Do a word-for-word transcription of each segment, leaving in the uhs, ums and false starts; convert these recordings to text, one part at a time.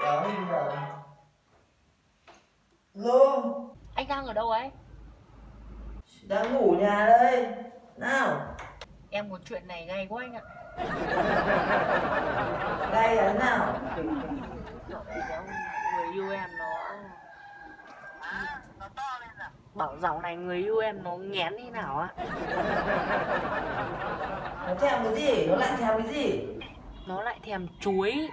Kéo đi bây giờ. Lô, anh đang ở đâu ấy? đang ngủ nhà đây. Nào. Em có chuyện này gay quá anh ạ. Đây là nào? Người yêu em nó bảo dạo này người yêu em nó nghén thế nào á. Nó thèm cái gì? Nó lại thèm cái gì? Nó lại thèm chuối.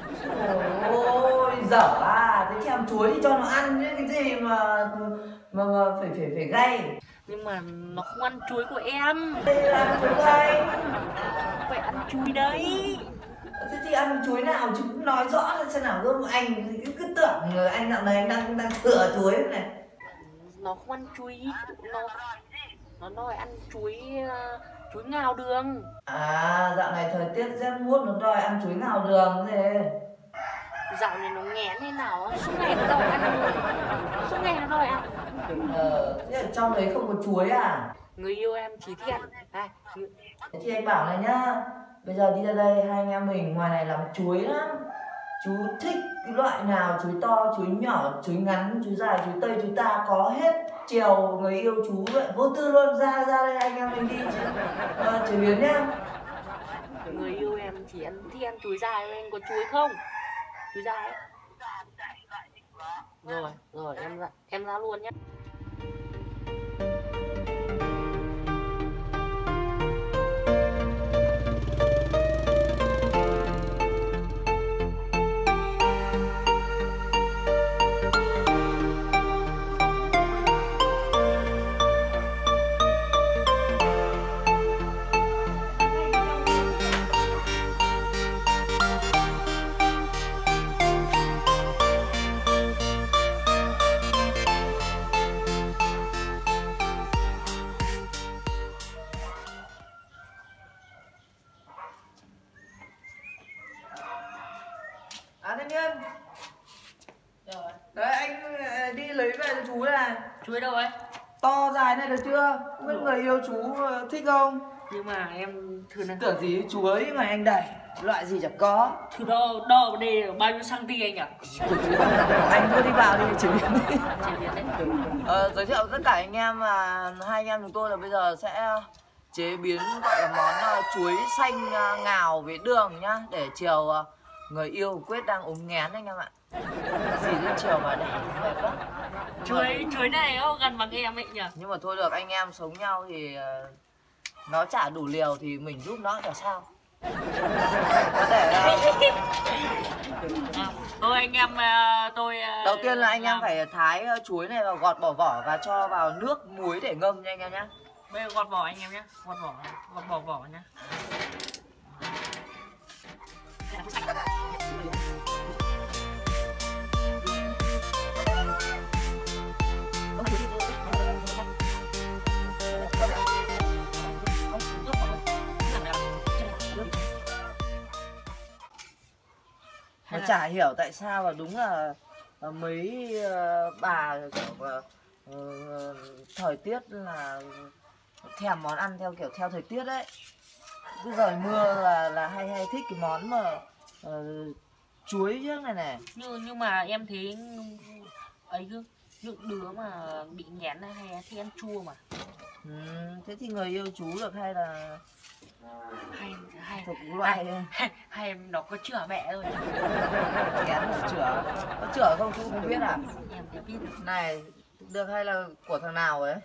Ôi dở à, thế thèm chuối thì cho nó ăn chứ cái gì mà mà, mà phải phải phải gay. Nhưng mà nó không ăn chuối của em. Đây là ăn chuối gay. Phải ăn chuối đấy. Thế thì ăn chuối nào chứ cũng nói rõ là xem nào gương anh cứ, cứ tưởng anh dạo này anh đang đang thừa chuối này. Nó không ăn chuối, nó nó đòi ăn chuối chuối ngào đường. À dạo này thời tiết rét buốt nó đòi ăn chuối ngào đường thế. Dạo này nó nghén thế nào á, suốt ngày nó đòi ăn, suốt ngày nó đòi ăn. Ờ, thế ở trong đấy không có chuối à? Người yêu em chỉ thích ăn. À, thế thì anh bảo này nhá, bây giờ đi ra đây hai anh em mình ngoài này làm chuối lắm. Chú thích cái loại nào, chuối to, chuối nhỏ, chuối ngắn, chuối dài, chuối tây, chuối ta có hết. Chiều người yêu chú vậy vô tư luôn, ra ra đây anh em mình đi ờ, chế biến nhá. Người yêu em chỉ ăn thích ăn chuối dài thôi, anh có chuối không? Chuối dài ấy. Rồi, rồi em ra, em ra luôn nhé. À thanh niên. Rồi. Đấy anh đi lấy về cho chú này. Chuối đâu ấy? To dài này được chưa? Không biết người yêu chú thích không? Nhưng mà em thử này. Tưởng gì chuối mà anh đẩy. Loại gì chẳng có. Thử đo, đo đây bao nhiêu cm anh nhỉ? Của chú của anh cứ đi vào đi chế biến đi. Chế biến đấy. Ờ, giới thiệu tất cả anh em là hai anh em chúng tôi là bây giờ sẽ chế biến gọi là món uh, chuối xanh uh, ngào với đường nhá. Để chiều uh, người yêu Quyết đang ốm nghén anh em ạ. Gì đến chiều mà để mệt lắm. Chuối, chuối này nó gần bằng em ấy nhỉ? Nhưng mà thôi được, anh em sống nhau thì uh, nó chả đủ liều thì mình giúp nó là sao. Để uh, à, thôi anh em uh, tôi uh, đầu tiên là anh làm... em phải thái uh, chuối này vào, gọt bỏ vỏ và cho vào nước muối để ngâm nha anh em nhé. Bây giờ gọt vỏ anh em nhé, gọt vỏ, gọt bỏ vỏ nhé. Mà chả hiểu tại sao là đúng là mấy uh, bà kiểu uh, thời tiết là thèm món ăn theo kiểu theo thời tiết đấy. Cứ rời mưa là là hay hay thích cái món mà uh, chuối trước này này. Nhưng nhưng mà em thấy ấy cứ những đứa mà bị nghén hay thích ăn chua mà. Ừ, thế thì người yêu chú được hay là hay hay thuộc loại hay, hay, hay em nó có chữa mẹ rồi. nghén là chữa, có chữa không chú không biết à? Em đã biết. Này được hay là của thằng nào ấy?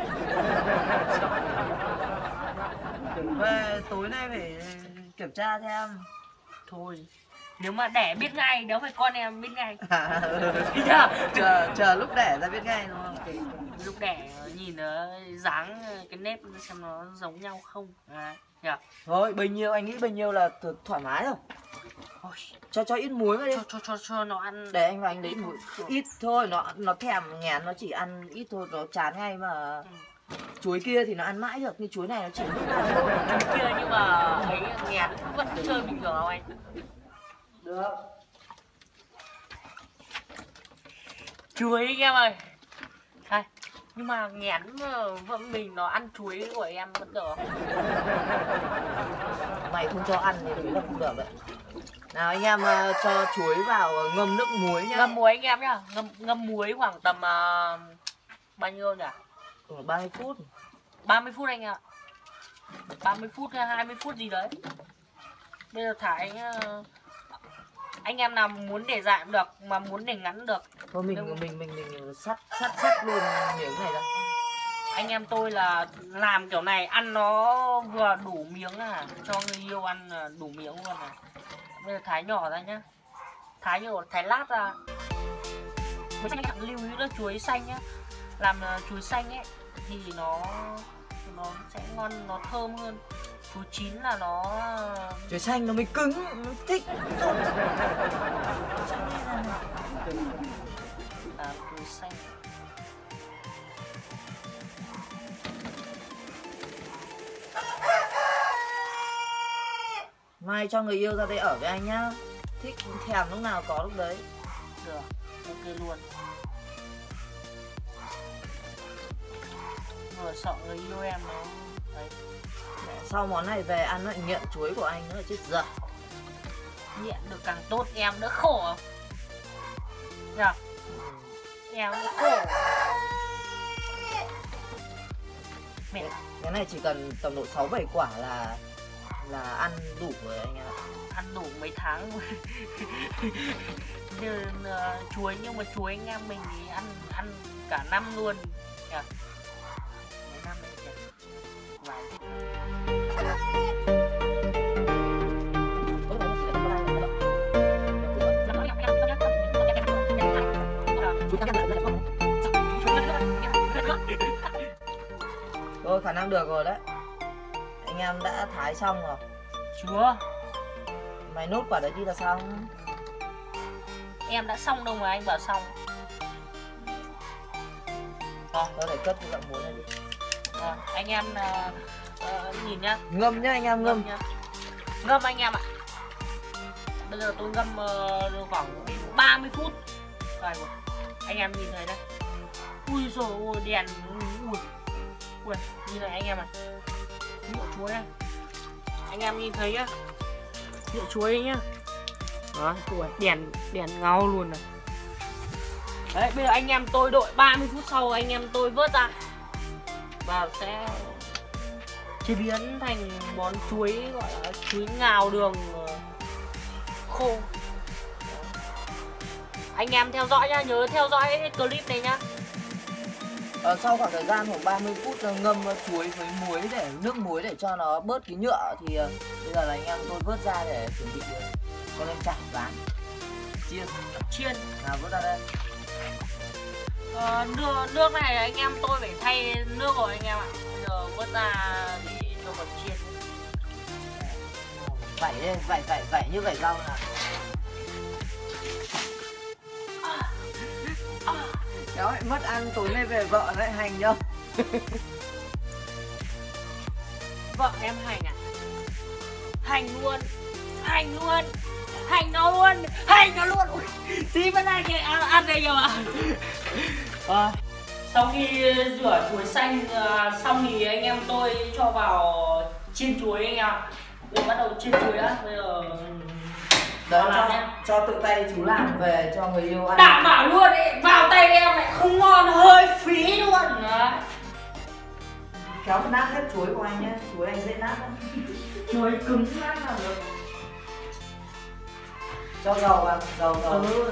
Về tối nay phải kiểm tra xem. Thôi nếu mà đẻ biết ngay, đâu phải con em biết ngay. À, chờ chờ lúc đẻ ra biết ngay đúng không? Lúc đẻ nhìn nó dáng cái nếp xem nó giống nhau không. À, yeah. Thôi bấy nhiêu anh nghĩ bấy nhiêu là thoải mái rồi. Ôi, cho cho ít muối vào đi. Cho cho cho cho nó ăn. Để anh và anh lấy muối ít thôi, nó nó thèm nghén nó chỉ ăn ít thôi, nó chán ngay mà. Ừ. Chuối kia thì nó ăn mãi được, nhưng chuối này nó chỉ lúc nào thôi. Chuối kia nhưng mà ấy nghén vẫn chơi bình thường không anh? Được. Chuối anh em ơi. Đây, nhưng mà nghén vợ mình nó ăn chuối của em vẫn được. Mày không cho ăn thì đấy là không được đấy. Nào anh em uh, cho chuối vào uh, ngâm nước muối nhá. Ngâm muối anh em nhá. Ngâm ngâm muối khoảng tầm uh, bao nhiêu nhỉ? Ừ, ba mươi phút. ba mươi phút anh ạ. ba mươi phút hay hai mươi phút gì đấy. Bây giờ thả anh uh, anh em nào muốn để dài cũng được, mà muốn để ngắn được. Thôi mình Nếu... mình mình mình sắt sắt sắt luôn miếng này ra. Anh em tôi là làm kiểu này ăn nó vừa đủ miếng à, cho người yêu ăn đủ miếng luôn này. Bây giờ thái nhỏ ra nhá. Thái nhỏ, thái lát ra. Chuối xanh anh lưu ý là chuối xanh nhá. Làm chuối xanh ấy thì nó nó sẽ ngon, nó thơm hơn. Chuối chín là nó chuối xanh nó mới cứng, nó thích. À, chuối xanh. Mai cho người yêu ra đây ở với anh nhá. Thích thèm lúc nào có lúc đấy. Được, ok luôn. Vừa sợ người yêu em nó đấy. Sau món này về ăn lại nghiện chuối của anh nữa chứ giời. Nghiện được càng tốt, em đỡ khổ. Nhờ? Em đỡ khổ. Mẹ. Cái này chỉ cần tầm độ sáu bảy quả là là ăn đủ rồi anh ạ. Ăn đủ mấy tháng rồi. Như uh, chuối, nhưng mà chuối anh em mình thì ăn ăn cả năm luôn. Nhờ? Mấy năm đấy kìa. Vài thôi khả năng được rồi đấy. Anh em đã thái xong rồi. Chưa. Mày nốt quả đấy đi là xong. Em đã xong đâu mà anh bảo xong. Rồi, có thể cất cái dặm muối này đi. À, anh em uh, uh, nhìn nhá. Ngâm nhá anh em, ngâm. Ngâm, nhá. Ngâm anh em ạ. Bây giờ tôi ngâm uh, khoảng ba mươi phút. Rồi, anh em nhìn thấy đây. Ui dồi ôi, đèn. Ui. Ui, nhìn này anh em ạ. Nhựa chuối này. Anh em nhìn thấy nhá. Nhựa chuối nhá. Đó, ui, đèn đèn ngau luôn này. Đấy, bây giờ anh em tôi đợi ba mươi phút sau anh em tôi vớt ra và sẽ chế biến thành món chuối gọi là chuối ngào đường khô. Anh em theo dõi nhá, nhớ theo dõi clip này nhá. Ờ, sau khoảng thời gian khoảng ba mươi phút ngâm chuối với muối để nước muối để cho nó bớt cái nhựa thì uh, bây giờ là anh em tôi vớt ra để chuẩn bị cho lên chả rán chiên. Chiên nào vớt ra đây. Ờ, nước, nước này anh em tôi phải thay nước rồi anh em ạ. Bây giờ vớt ra thì cho vào chiên. Vẩy đây, vẩy vẩy vẩy như vẩy rau nào. Đó, mất ăn tối nay về vợ lại hành đâu. Vợ em hành à? Hành luôn. Hành luôn. Hành nó luôn. Hành nó luôn. Ui, tí vẫn ăn, ăn, ăn đây kìa mà. À, sau khi rửa chuối xanh uh, xong thì anh em tôi cho vào chiên chuối anh em ạ. Bây giờ bắt đầu chiên chuối đã. Bây giờ đấy, cho, cho tự tay chú làm về cho người yêu ăn. Đảm bảo luôn ấy, vào tay em lại không ngon, hơi phí luôn. Đấy. Khéo nát hết chuối của anh nhé, chuối anh dễ nát lắm. Chuối cứng nát là được. Cho dầu vào, dầu dầu. Ừ.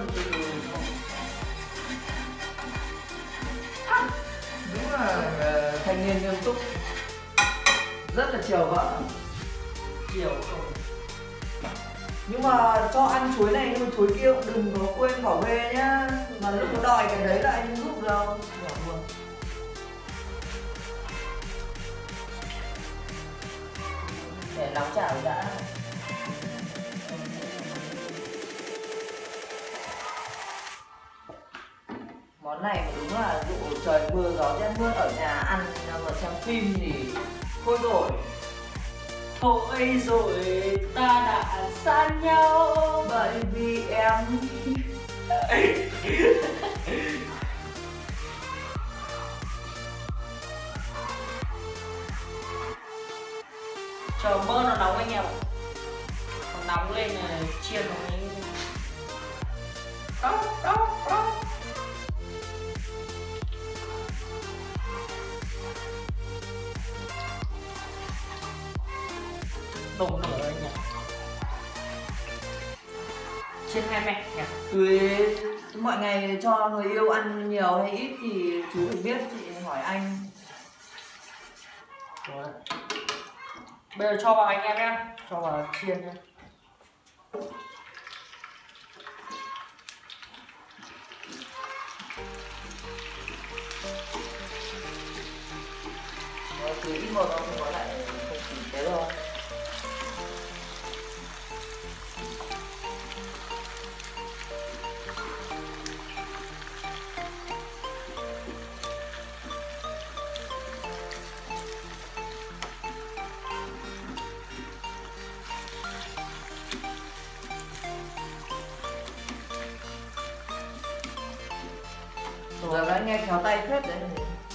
Đúng là uh, thanh niên nghiêm túc, rất là chiều vợ. Chiều không. Nhưng mà cho ăn chuối này nhưng mà chuối kia cũng đừng có quên bỏ bê nhá. Mà lúc nó đòi cái đấy là anh không giúp đâu. Bỏ luôn. Để nóng chảo đã. Món này mà đúng là dụ trời mưa gió rét mưa ở nhà ăn mà xem phim thì thôi rồi. Thôi rồi ta đã xa nhau bởi vì em. Chờ mơ nó nóng anh em ạ. Còn nóng lên là chiên nó mới đó đó đó. Đổ nở rồi nhỉ, chiên hai mẹ nhỉ. Tùy mọi ngày cho người yêu ăn nhiều hay ít thì chú phải biết, chị hỏi anh. Rồi. Bây giờ cho vào anh em nhé, cho vào chiên nhé. Cứ ít một nó không có lại không chỉ thế thôi. Rồi đã nghe khéo tay phết đấy.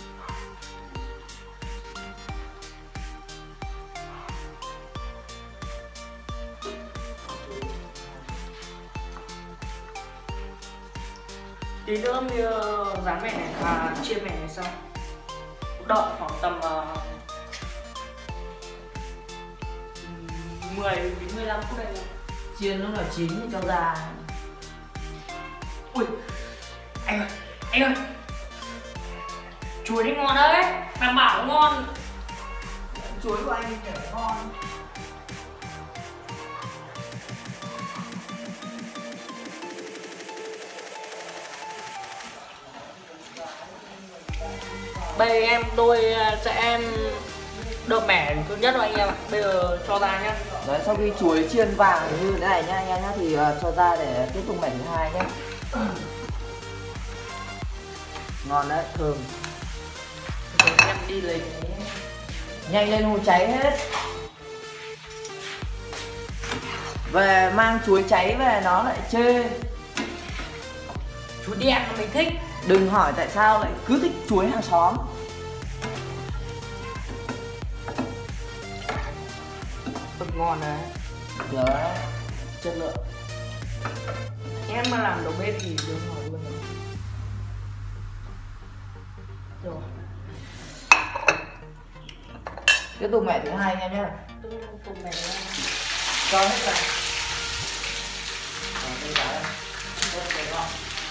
Tí nữa mới rán mẻ này, à, chiên mẻ này xong đợi khoảng tầm uh, mười đến mười lăm phút đây. Chiên lúc nào chín thì cho ra. Ui anh ơi, anh ơi, chuối đấy ngon đấy, đảm bảo ngon. Chuối của anh thì ngon. Bây em tôi sẽ em đợt mẻ thứ nhất rồi anh em ạ. Bây giờ cho ra nhá. Đấy, sau khi chuối chiên vàng như thế này nhá anh em nhá thì uh, cho ra để tiếp tục mẻ thứ hai nhé. Ngon đấy, thơm. Rồi em đi lấy cái... Nhanh lên hù cháy hết. Về mang chuối cháy về nó lại chê. Chuối đen mà mình thích. Đừng hỏi tại sao lại cứ thích chuối hàng xóm. Thật ngon đấy. Đấy, chất lượng. Em mà làm đầu bếp thì đừng hỏi luôn rồi. Rồi. Tiếp tục mẻ thứ hai anh em nhé. Tôi cùng mẻ Cho hết vào. Rồi, đây vào đây. Rất là ngon.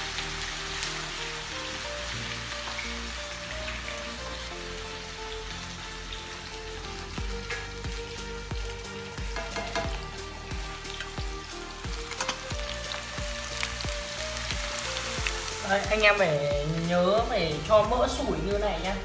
Đấy, anh em phải nhớ phải cho mỡ sủi như này nhá.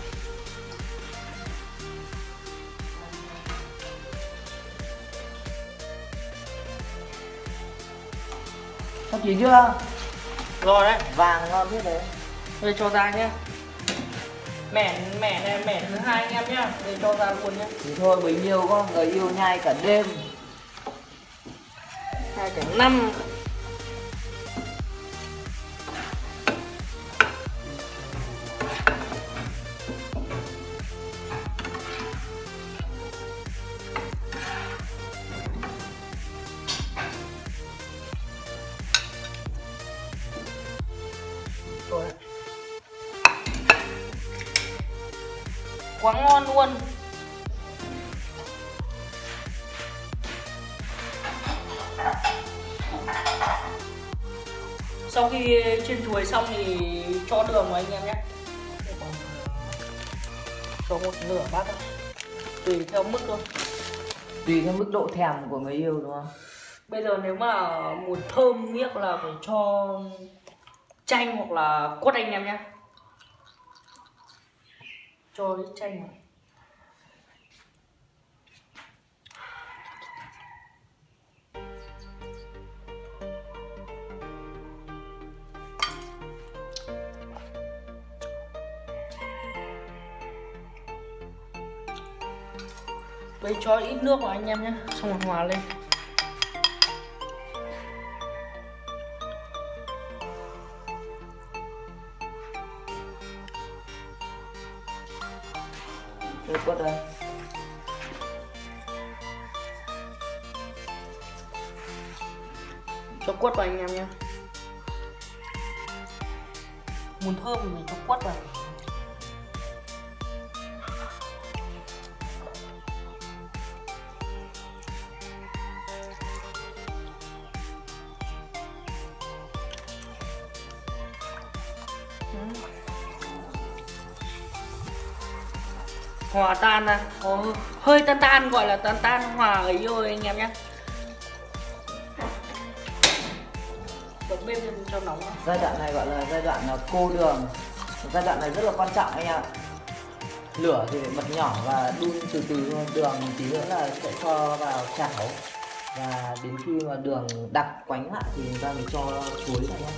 Sắp chín chưa? Rồi đấy, Vàng ngon thế đấy. bây giờ cho ra nhá. Mẻ mẻ này mẻ thứ hai anh em nhá. Bây giờ cho ra luôn nhá. Thì thôi bấy nhiêu có người yêu nhai cả đêm. Hai cả năm. Rồi. Quá ngon luôn. Sau khi chiên chuối xong thì cho đường vào anh em nhé. Cho một nửa bát thôi. Tùy theo mức thôi. Tùy theo mức độ thèm của người yêu đúng không? Bây giờ nếu mà muốn thơm miếc là phải cho chanh hoặc là quất anh em nhé. Cho ít chanh vào. Bây cho ít nước vào anh em nhé, xong rồi hòa lên. Được quất đây. Cho quất vào anh em nhé. Muốn thơm thì mình cho quất vào. Hòa tan à, có hơi tan tan, gọi là tan tan hòa ấy rồi anh em nhé. Bật bếp lên cho nóng. Giai đoạn này gọi là giai đoạn là cô đường. Giai đoạn này rất là quan trọng anh ạ. Lửa thì phải bật nhỏ và đun từ từ thôi. Đường tí nữa là sẽ cho vào chảo. Và đến khi mà đường đặc quánh lại thì chúng ta mới cho chuối vào nhé.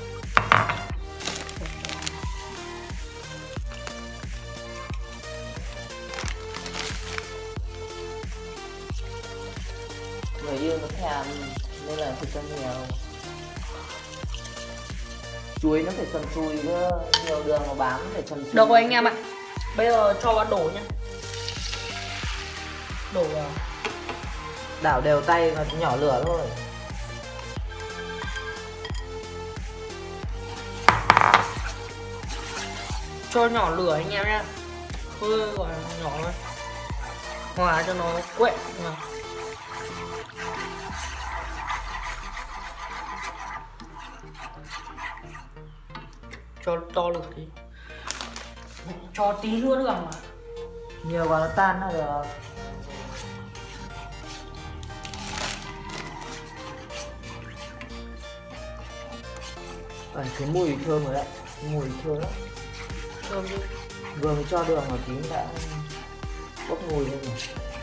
Người yêu nó thèm nên là phải cho nhiều. Chuối nó phải sần sùi cơ, nhiều đường mà bám nó phải sần sùi. Được rồi anh em ạ. Bây giờ cho vào đổ nhá. Đổ vào. Đảo đều tay và nhỏ lửa thôi. Cho nhỏ lửa anh em nhá. Hơi gọi là nhỏ thôi. Hòa cho nó quậy. Cho to lửa đi. Cho tí nữa đường mà. Nhiều vào nó tan nó được. À, cái mùi thơm rồi đấy. Mùi thơm lắm. Thơm đi. Vừa mới cho đường vào tí đã bốc mùi lên rồi.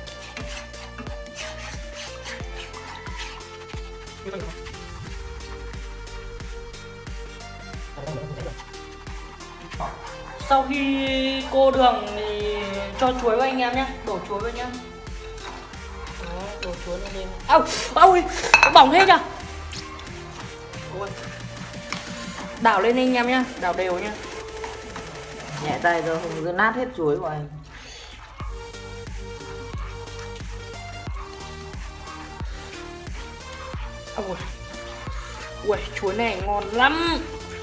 Sau khi cô đường thì cho chuối vào anh em nhé. Đổ chuối vào nhá. Đó, đổ chuối lên lên. Ау, ôi, bỏng hết à. Ôi. Đảo lên anh em nhá, đảo đều nhá. Nhẹ tay rồi không cứ nát hết chuối của anh. Ôi. Ui, chuối này ngon lắm.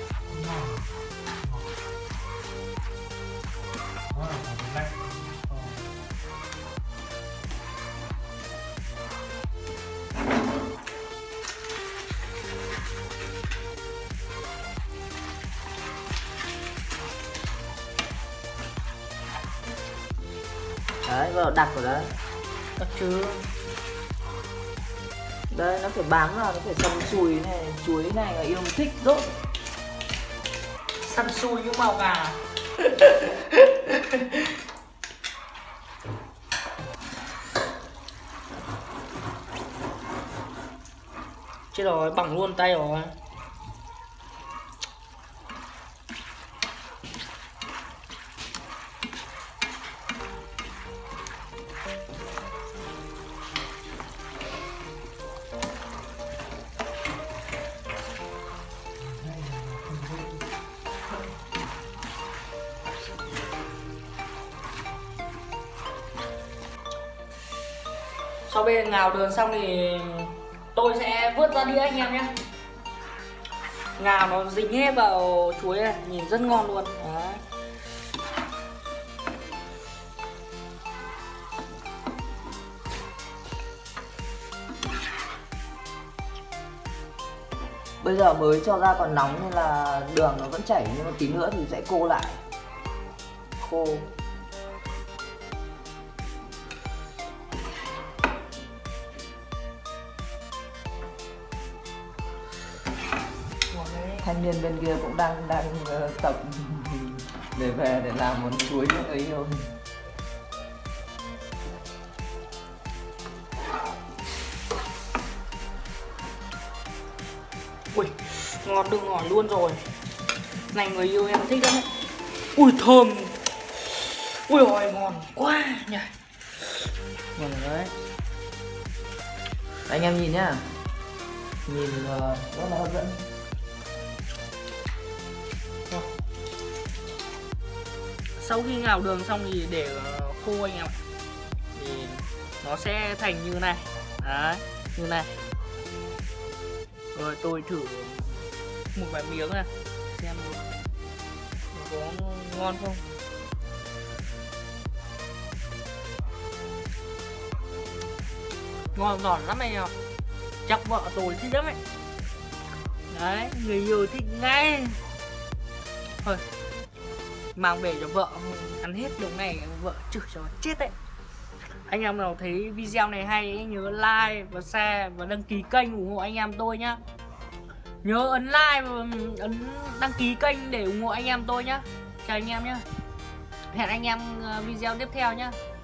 Đấy, vào đặc rồi đấy. Đặc chứ. Đây, nó phải bám vào, nó phải sần sùi này. Chuối này là yêu thích rốt. Săn xui như màu gà. Chết rồi, bỏng luôn tay rồi. Sau bây giờ ngào đường xong thì tôi sẽ vớt ra đĩa anh em nhé. Ngào nó dính hết vào chuối này, nhìn rất ngon luôn. Đấy. Bây giờ mới cho ra còn nóng nên là đường nó vẫn chảy, nhưng mà tí nữa thì sẽ cô lại. Khô. Thanh niên bên kia cũng đang đang uh, tập để về để làm món chuối nước ấy thôi. Ui, ngon đừng hỏi luôn rồi. Này người yêu em thích lắm đấy. Ui thơm. Ui ôi ngon quá nhỉ. Ngon đấy. Anh em nhìn nhá. Nhìn uh, rất là hấp dẫn. Sau khi ngào đường xong thì để khô anh em ạ. Thì nó sẽ thành như này. Đấy, như này. Rồi tôi thử một vài miếng này xem có ngon không. Ngon giòn lắm anh em. Chắc vợ tôi thích lắm ấy. Đấy, người yêu thích ngay. Thôi, mang về cho vợ ăn hết đống này, vợ chửi cho chết đấy. Anh em nào thấy video này hay nhớ like và share và đăng ký kênh ủng hộ anh em tôi nhá. Nhớ ấn like và ấn đăng ký kênh để ủng hộ anh em tôi nhá. Chào anh em nhá. Hẹn anh em video tiếp theo nhá.